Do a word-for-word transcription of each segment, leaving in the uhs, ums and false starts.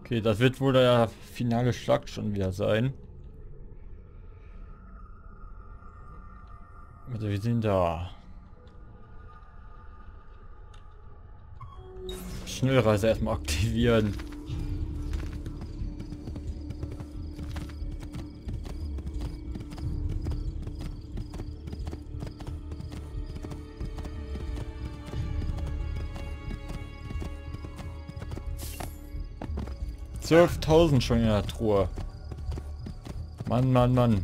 Okay, das wird wohl der finale Schlag schon wieder sein. Also wir sind da. Schnellreise erstmal aktivieren. zwölftausend schon in der Truhe. Mann, Mann, Mann.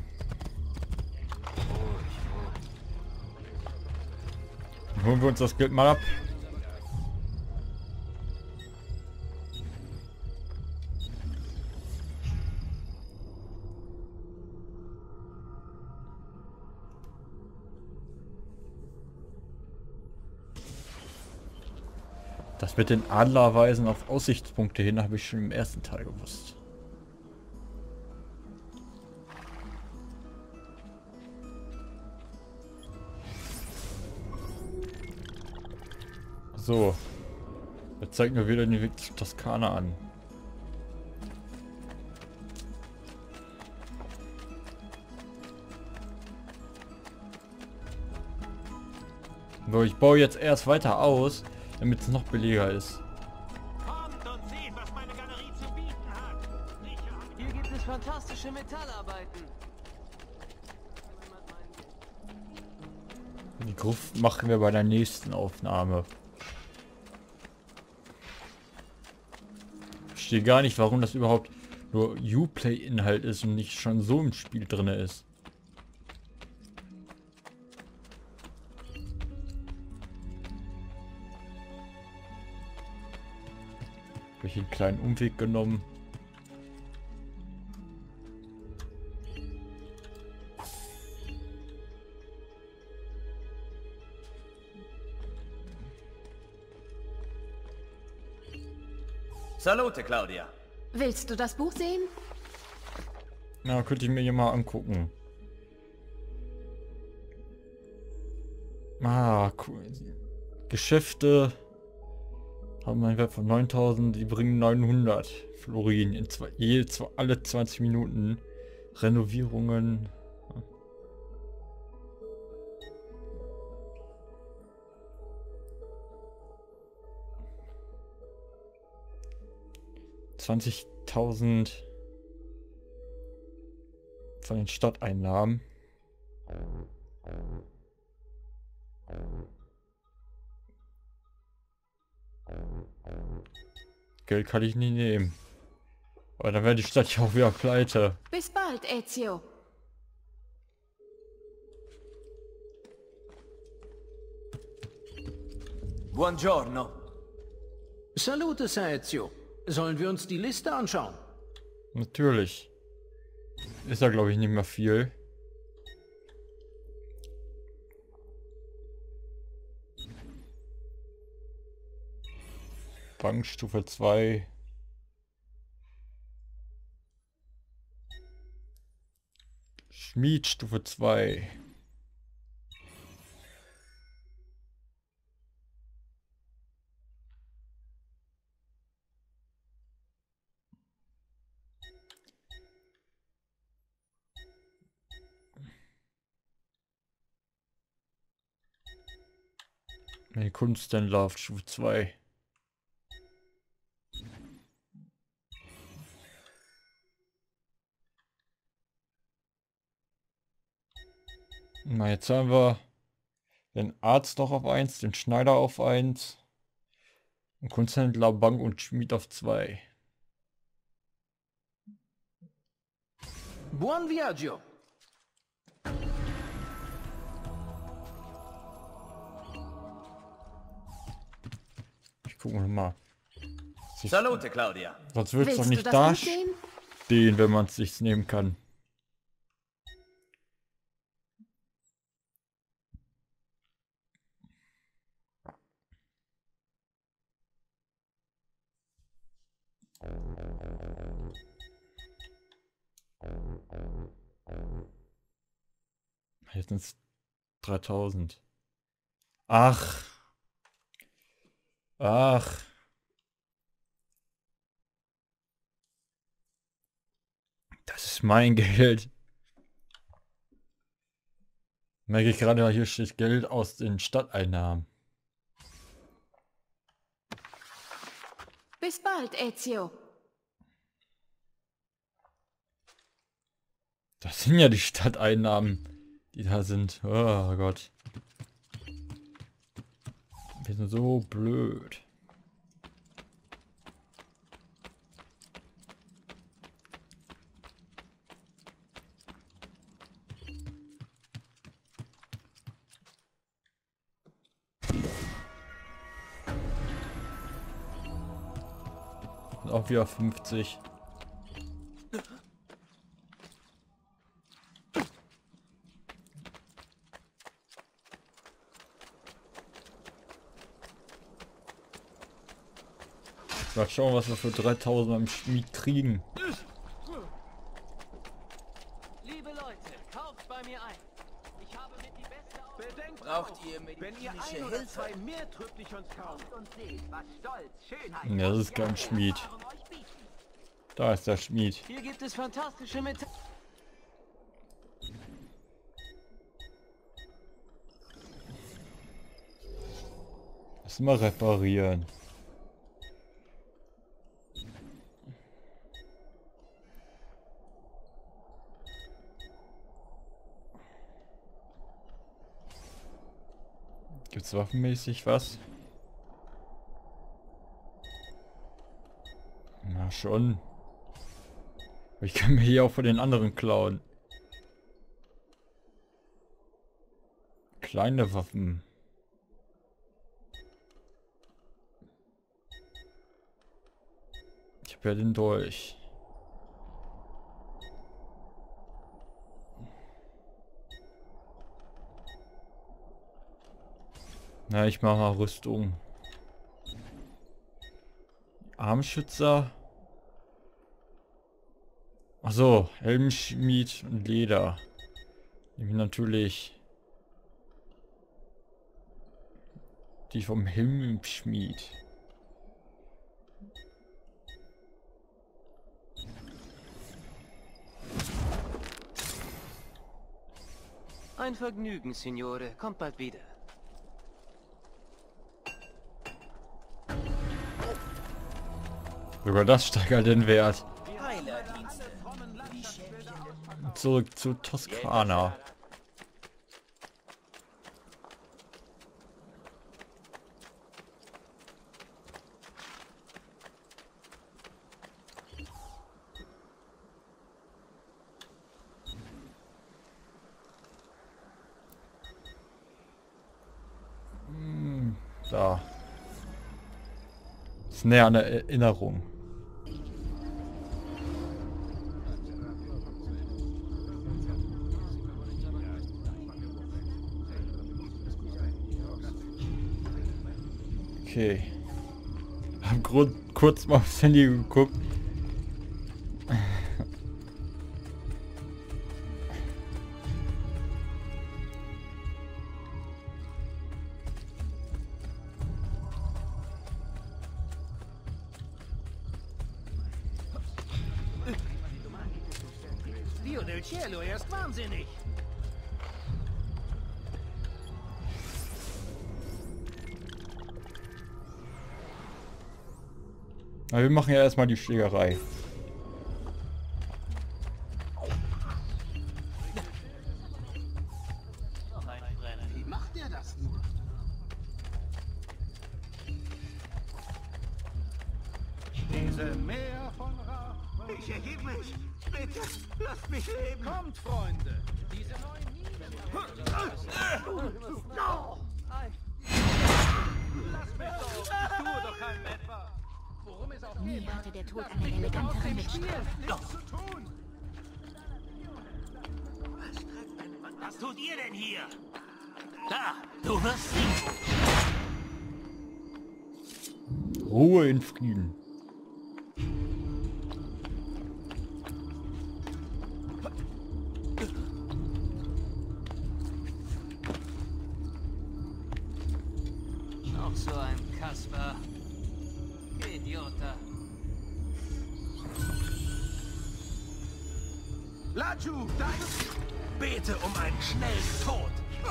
Dann holen wir uns das Geld mal ab. Das mit den Adlerweisen auf Aussichtspunkte hin habe ich schon im ersten Teil gewusst. So. Jetzt zeigt mir wieder den Weg zu Toskana an. So, ich baue jetzt erst weiter aus, damit es noch billiger ist. Kommt und seht, was meine Galerie zu bieten hat. Hier gibt es fantastische Metallarbeiten. Die Gruft machen wir bei der nächsten Aufnahme. Ich verstehe gar nicht, warum das überhaupt nur Uplay-Inhalt ist und nicht schon so im Spiel drin ist. Habe ich einen kleinen Umweg genommen. Salute, Claudia. Willst du das Buch sehen? Na, könnte ich mir hier mal angucken. Ah, cool. Geschäfte haben einen Wert von neuntausend, die bringen neunhundert Florin in zwei, je, zwei, alle zwanzig Minuten. Renovierungen. zwanzigtausend von den Stadteinnahmen. Geld kann ich nicht nehmen. Aber dann wäre die Stadt ja auch wieder pleite. Bis bald, Ezio. Buongiorno. Salute, Ezio. Sollen wir uns die Liste anschauen? Natürlich. Ist ja, glaube ich, nicht mehr viel. Bankstufe zwei. Schmied Stufe zwei. Nee, Kunsthändler auf Stufe zwei. Na, jetzt haben wir den Arzt noch auf eins, den Schneider auf eins, den Kunsthändler, Bank und Schmied auf zwei. Buon viaggio. Ich gucke mal. Salute, Claudia. Sonst wird es doch Willst du nicht das da Buch sehen? stehen, wenn man es sich nehmen kann. Jetzt sind es dreitausend. Ach. Ach. Das ist mein Geld. Merke ich gerade, hier steht Geld aus den Stadteinnahmen. Bis bald, Ezio. Das sind ja die Stadteinnahmen, die da sind. Oh Gott. Wir sind so blöd. Und auch wieder fünfzig. Mal schauen, was wir für dreitausend beim Schmied kriegen. Liebe Leute, kauft bei mir ein. Ich habe mit die beste Aus Bedenkt Braucht auch, ihr wenn ihr medizinische ein oder Hilfe? zwei mehr trüblich uns kauft. und seht, was Stolz, Schönheit Ja, das ist kein Schmied. euch bieten. Da ist der Schmied. Hier gibt es fantastische Metall. Lass mal reparieren. Gibt's waffenmäßig was? Na schon. Ich kann mir hier auch von den anderen klauen. Kleine Waffen. Ich habe ja den Dolch. Na, ich mache mal Rüstung. Armschützer. Achso, Helmschmied und Leder. Nehme ich natürlich die vom Helmschmied. Ein Vergnügen, Signore. Kommt bald wieder. Sogar das steigert den Wert. Heilerdienste. Zurück zu Toskana. Hm, da. Ist näher an der Erinnerung. Okay. Hab Grund kurz mal aufs Handy geguckt. Dio del Cielo, er ist wahnsinnig. Aber wir machen ja erstmal die Schlägerei. Wie macht er das nur? Diese Meer von Rache. Ich ergib mich. Bitte, lasst mich leben. Kommt, Freunde. Diese neuen Minen. Lass mich doch. Ich tue doch keinem etwas. Worum es auch Nie geht. hatte der Tod eine elegantere Mitstreiter. Nichts zu tun. Was tut ihr denn hier? Da, du wirst sehen. Ruhe in Frieden. Noch so ein Kasper. Idiota. Laju, dein... Bete um einen schnellen Tod.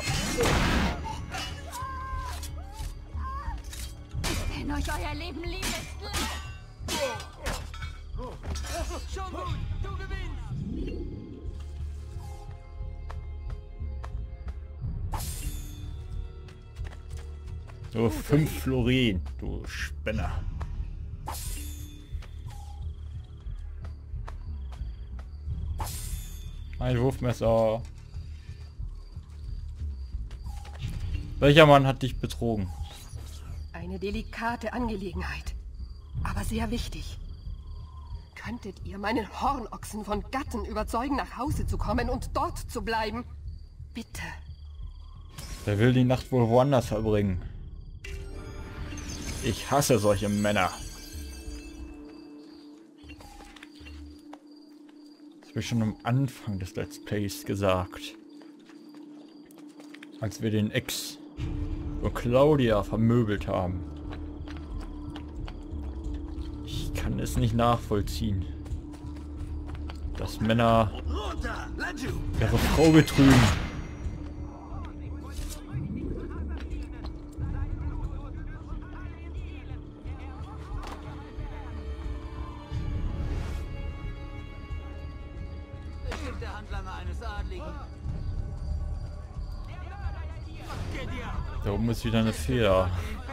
Wenn euch euer Leben lieb ist, Schon gut, du gewinnst. So, fünf Florin, du Spinner. Ein Wurfmesser. Welcher Mann hat dich betrogen? Eine delikate Angelegenheit, aber sehr wichtig. Könntet ihr meinen Hornochsen von Gatten überzeugen, nach Hause zu kommen und dort zu bleiben? Bitte. Der will die Nacht wohl woanders verbringen. Ich hasse solche Männer. Das habe ich schon am Anfang des Let's Plays gesagt. Als wir den Ex und Claudia vermöbelt haben. Ich kann es nicht nachvollziehen, dass Männer ihre Frau betrügen. Bestimmt der Handlanger eines Adligen. Da oben ist wieder eine Feder.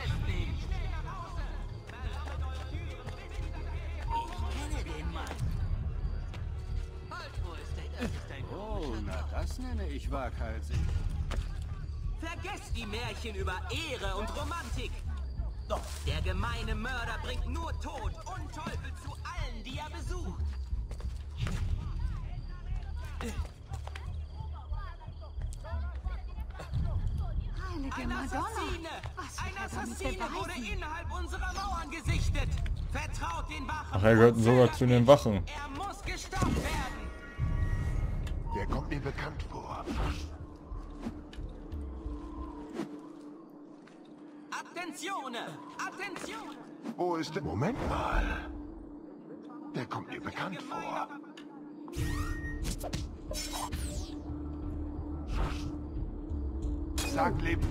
Oh, na das nenne ich waghalsig. Vergesst die Märchen über Ehre und Romantik. Doch der gemeine Mörder bringt nur Tod und Teufel zu allen, die er besucht. heilige Ein Madonna. Assassine! Was Ein will er damit Assassine wurde beweisen? innerhalb unserer Mauern gesichtet! Vertraut den Wachen! Ach, er gehört sogar zu den Wachen. Er muss gestoppt werden! Der kommt mir bekannt vor. Attenzione! Attenzione! Wo ist der... Moment mal. Der kommt mir bekannt vor. Sag Leben.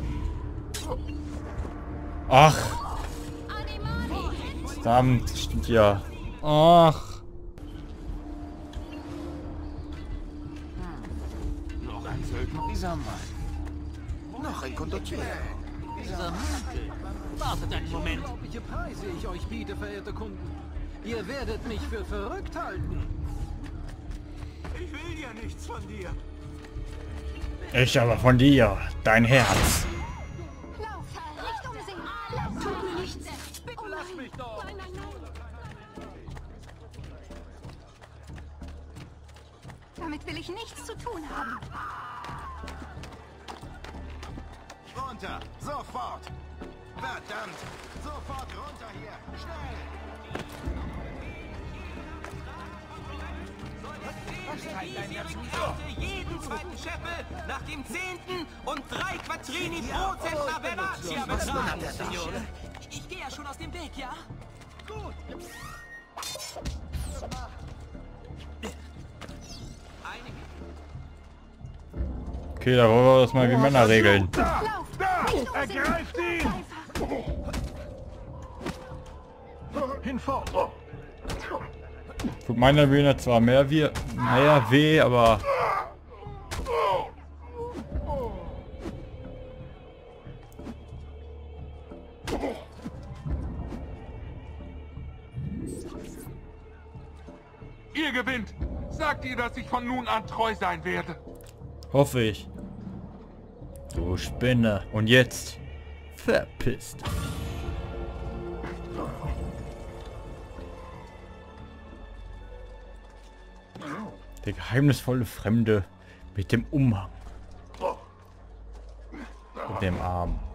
Ach, verdammt, stimmt ja. Ach. Noch ein Söldner. Dieser Mann. Noch ein Kondottier. Dieser Mantel. Wartet einen Moment. Unglaubliche Preise ich euch biete, verehrte Kunden. Ihr werdet mich für verrückt halten. Ich will ja nichts von dir! Ich aber von dir, dein Herz. Lauf, nicht umsehen. Lauf, tut mir nichts. Bitte lass mich doch. Nein, nein, nein. Damit will ich nichts zu tun haben. Runter, sofort. Verdammt, sofort runter hier. Schnell. Jeden zweiten Scheffel nach dem zehnten und drei Quattrini pro Zentner Venezia bezahlen. Signore. Ich gehe ja schon aus dem Weg, ja? Gut. Okay, da wollen wir das mal wie Männer regeln. Lauf, nicht umsehen. Ergreift ihn! Hinfort. Tut meiner Bühne zwar mehr weh, mehr weh, aber... Ihr gewinnt. Sagt ihr, dass ich von nun an treu sein werde. Hoffe ich. Du Spinne. Und jetzt verpisst. Der geheimnisvolle Fremde mit dem Umhang. Und dem Arm.